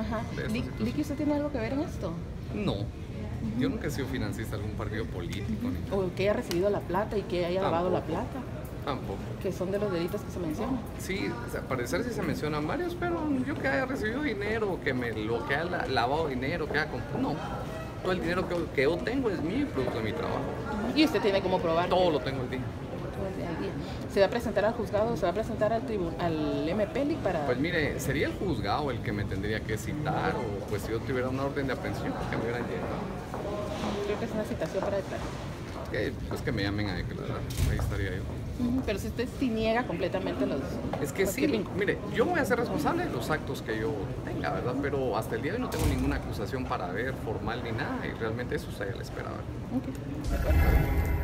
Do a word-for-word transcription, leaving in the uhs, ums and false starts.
Ajá. de esta Li- situación. ¿Licky, usted tiene algo que ver en esto? No, yo nunca he sido financista de algún partido político, ni nada. ¿O que haya recibido la plata y que haya lavado la Tampoco. plata? Tampoco. Que son de los delitos que se mencionan. Sí, al parecer sí se mencionan varios, pero yo que haya recibido dinero, que me lo que haya lavado dinero, que haya comprado, no. Todo el dinero que, que yo tengo es mío y producto de mi trabajo. Y usted tiene como probar. Todo que- lo tengo al día. todo el día al día. ¿Se va a presentar al juzgado? ¿Se va a presentar al tribunal, al M P L I para...? Pues mire, sería el juzgado el que me tendría que citar, o pues si yo tuviera una orden de aprehensión, que me hubieran llegado. Creo que es una citación para declarar. Que, pues que me llamen a declarar, ahí estaría yo. Ujú, pero si usted sí niega completamente los... Es que cualquier sí, vínculo. mire, yo voy a ser responsable de los actos que yo tenga, ¿verdad? Pero hasta el día de hoy no tengo ninguna acusación para ver, formal ni nada, y realmente eso se le esperaba. Ok, de acuerdo.